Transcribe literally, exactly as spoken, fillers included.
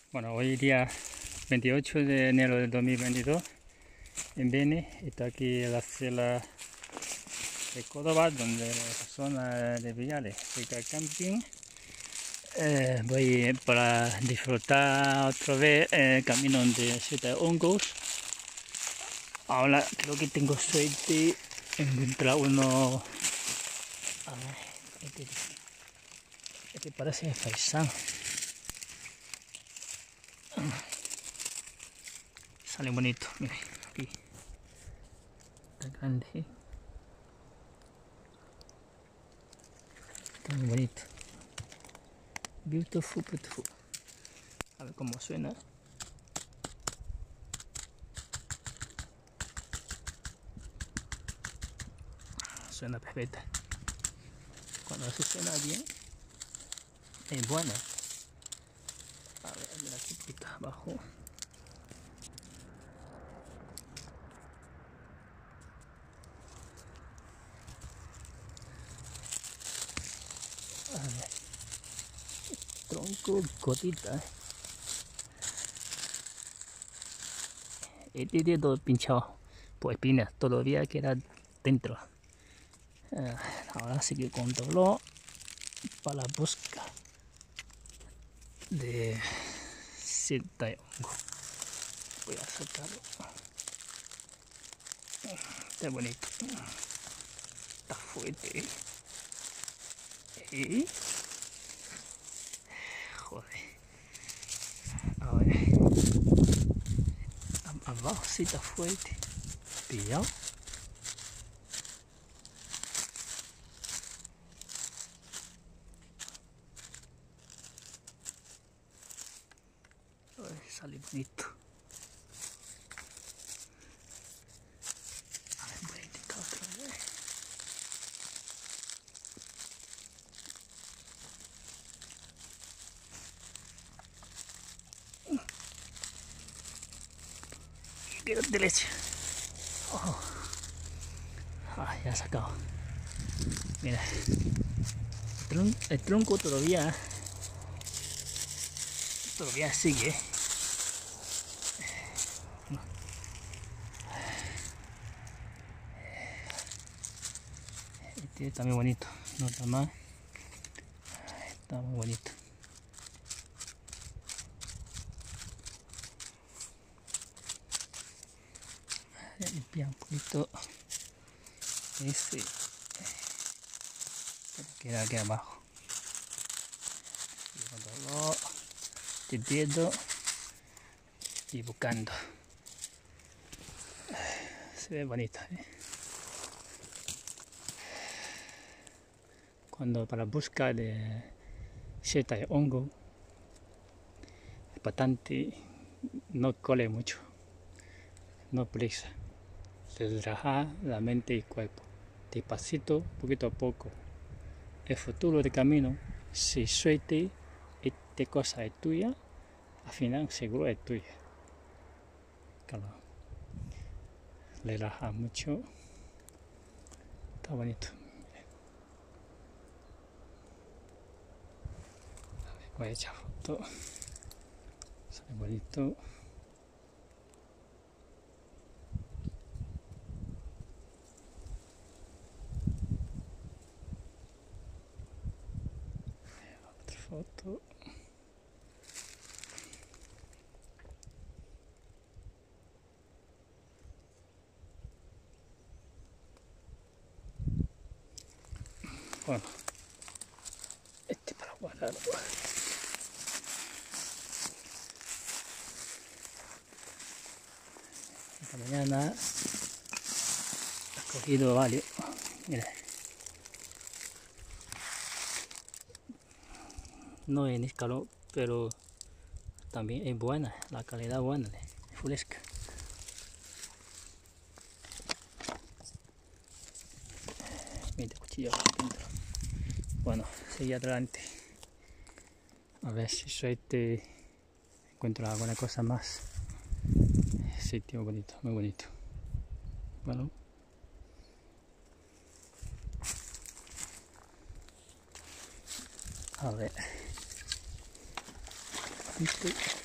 Bueno, hoy día veintiocho de enero del dos mil veintidós en Beni. Estoy aquí en la ciudad de Córdoba, donde la zona de Villales, cerca del camping. Eh, voy para disfrutar otra vez el camino de Siete Hongos. Ahora creo que tengo suerte en encontrar uno. A ver, este, este parece faisán. Sale bonito, miren, aquí. Está grande. Está muy bonito. Beautiful, beautiful. A ver cómo suena. Suena perfecta. Cuando se suena bien, es buena. A ver, mira aquí está abajo. A ver. Tronco, gotita. Este tiene todo pinchado por espinas, todavía queda dentro. Eh, ahora sigue con dolor para la busca de Siete Hongos. Voy a sacarlo. Está bonito. Está fuerte. ¿Eh? Joder. A ver. Abajo sí está fuerte. Pillado. A ver, sale bonito. A ver, voy a intentar otra vez. Queda derecha. Oh. Ah, ya ha sacado. Mira. El tronco, el tronco todavía. Todavía sigue. Este está muy bonito. No está mal. Está muy bonito. Voy a limpiar un poquito ese que queda aquí abajo. Llevándolo, limpiando y buscando. Se ve bonito, ¿eh? Cuando para buscar de Siete Hongos es bastante, no corre mucho, no prisa, relaja la mente y el cuerpo, despacito, poquito a poco. El futuro del camino, si suerte, esta cosa es tuya, al final seguro es tuya. Claro, relaja mucho, está bonito. Voy a echar foto, sale bonito. Otra foto. Bueno, este para guardarlo. Esta mañana he cogido varios. Mira, no es níscalo, pero también es buena, la calidad buena, es fresca. Mira, cuchillo dentro. Bueno, sigue adelante. A ver si suerte encuentro alguna cosa más. Sitio bonito, muy bonito. Bueno. A ver. Este.